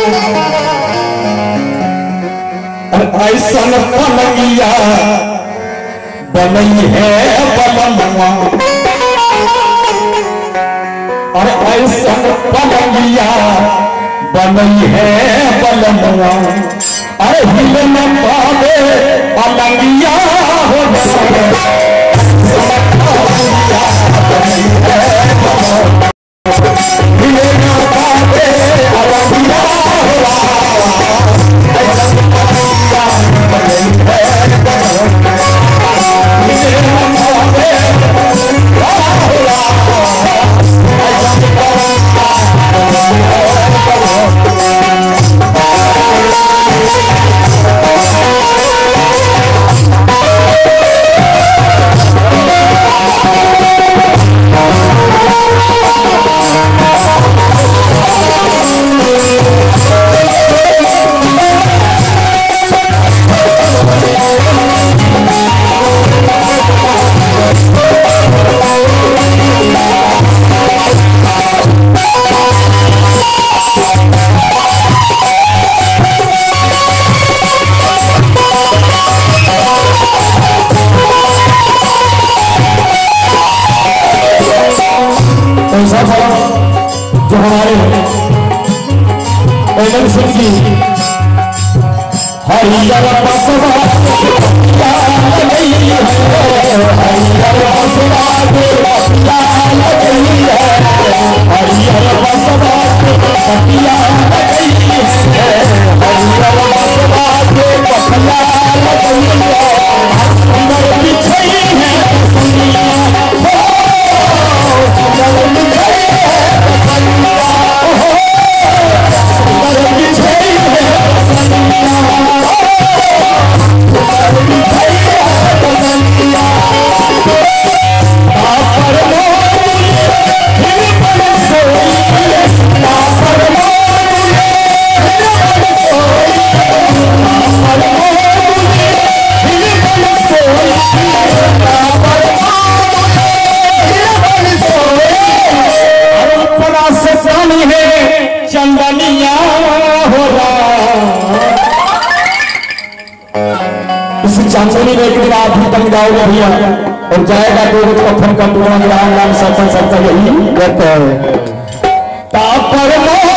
ऐसन पलंगिया बनई है बलनुआ और ऐसन पलंगिया बनई है बलनुआ अरे हिल न पावे पलंगिया हो जो हमारे एमएन सिंह जी हरियर बसवा लगी है हरियर बसवा लगी है हरियर बसवा पटिया लगी है हरियर बसवा पटिया लगी है सुंदर बिछई है सुनिया सुंदर बिछई चंदनिया हो इस चांदनी में एक दिन आप भी तक जाओगे भैया और जाएगा तो कफन का टुकड़ा राम नाम सत्ता यही करता है तापर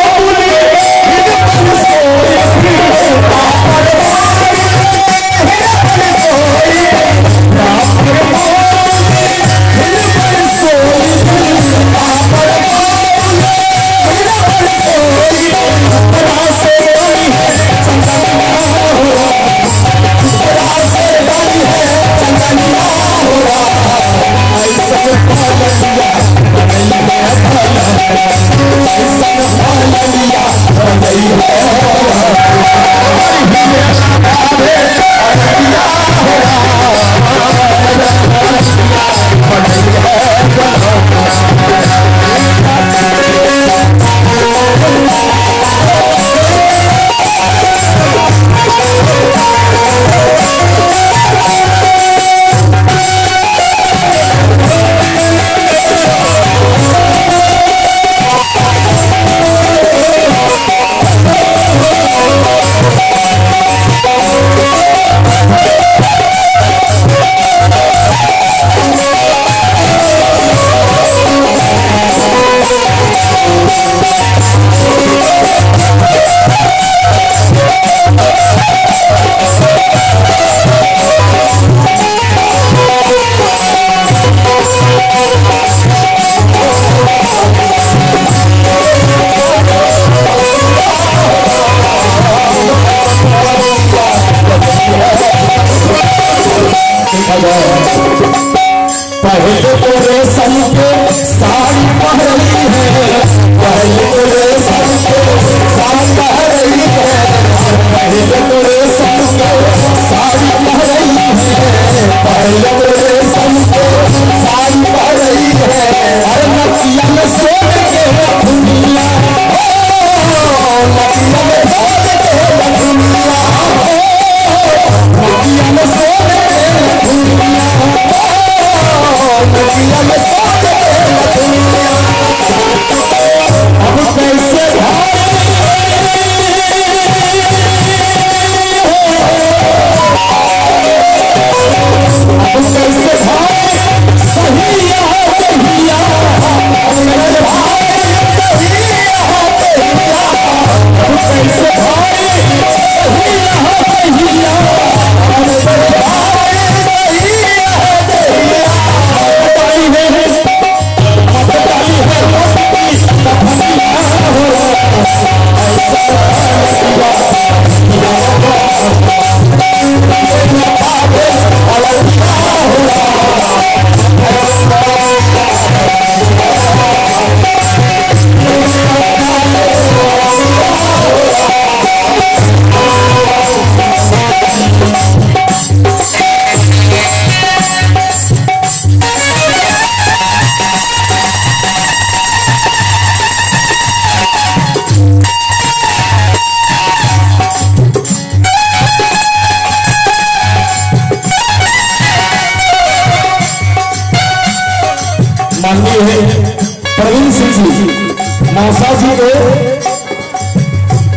पहले तो रेशम के साड़ी पहनी है पहले तो रेशम के साड़ी पहनी है पहले तो रेशम के साड़ी पहनी है पहले तो रेशम के साड़ी पहनी है अरे नदिया में सोच के दुनिया नदिया में सोच के दुनिया नदिया में सोच के दुनिया अब कैसे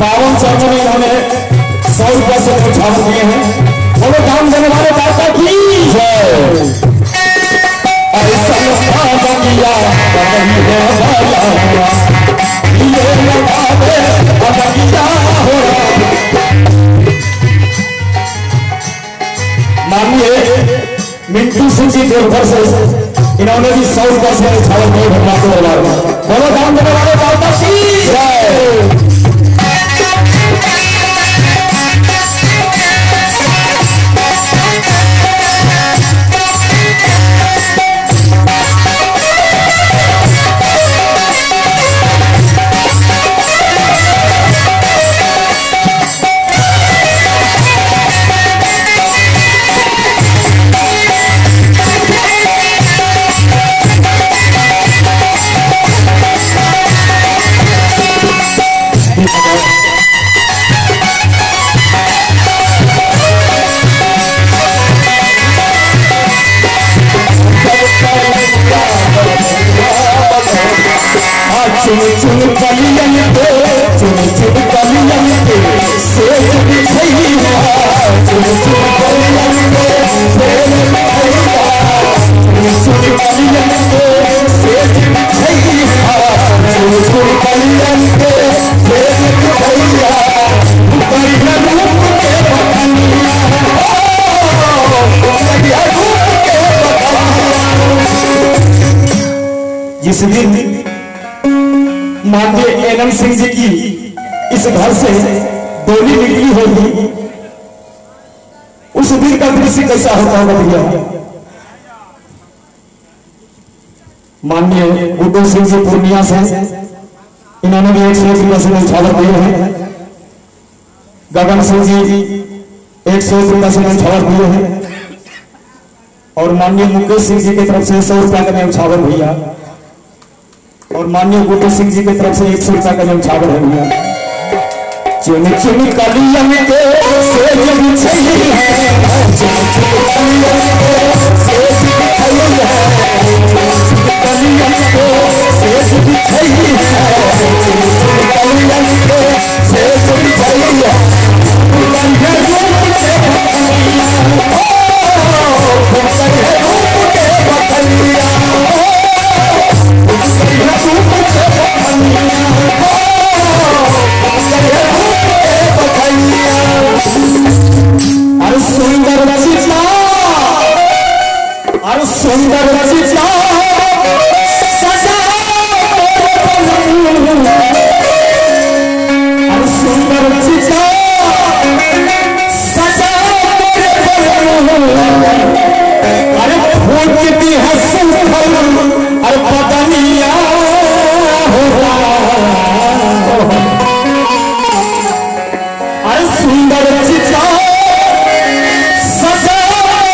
पावन चरणों में इन्होंने 100 रुपये से न्यौछावर दिए हैं। बोलो दान देने वाले दाता की जय। ऐसा किया ये लगा दे अदगिया हो। मानिए मिंटू सिंह जी देवघर से इन्होंने भी 100 रुपये से न्यौछावर दिए भगवान को दरबार में। बोलो दान देने वाले दाता की जय। चुन चुन कलियन पे चुन चुन कलियन पे सेज बिछैया। चुन चुन कलियन पे सेज बिछैया। चुन चुन कलियन पे सेज बिछैया। चुन चुन कलियन पे सेज बिछैया। करिया रूप के बकनिया करिया रूप के बकनिया। जिस दिन माननीय एनएम सिंह जी की इस घर से डोली निकली होगी, उस दिन का दृश्य कैसा होता होगा भैया। माननीय गुड्डू सिंह जी पूर्णिया से इन्होंने भी 101 रुपये से न्यौछावर दिए हैं। गगन सिंह जी 101 रुपये से न्यौछावर दिए हैं। और माननीय मुकेश सिंह जी की तरफ से 100 रुपये का न्यौछावर भैया। और माननीय गुड्डू सिंह जी की तरफ से 100 रुपये का न्यौछावर है भैया। चुन चुन कलियन के सेज बिछई है। चुन चुन कलियन के सेज बिछई है। चुन कलियन के सेज बिछई है। चुन कलियन के सेज बिछई है। कन्या रूप के बकनिया कन्या रूप के बकनिया कन्या रूप के बकनिया अरे सुंदर रचिता अरे सुंदर रचिता सजा अरे सुंदर रचिता सजा अरे फूटती है सुखल अरे पतनिया अरे सुंदर रचिता सजा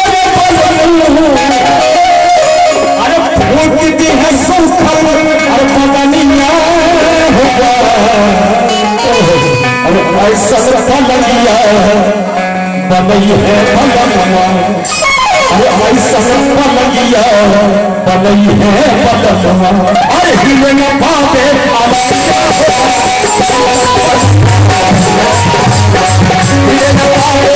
अरे फूटती है सुखल अरे पतनिया होगा। अरे ऐसा पलनिया बनई है पलनिया। अरे ऐसा पलनिया बनई है पलनिया। अरे हिले न पावे हिले न पावे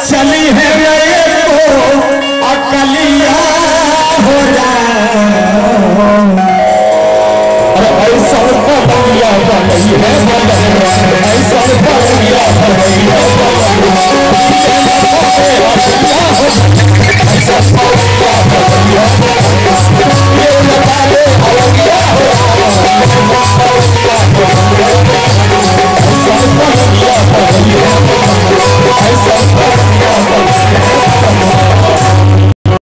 चली है मेरे को अकलिया हो ऐसा बलिया बलिया ऐसा बलिया बलिया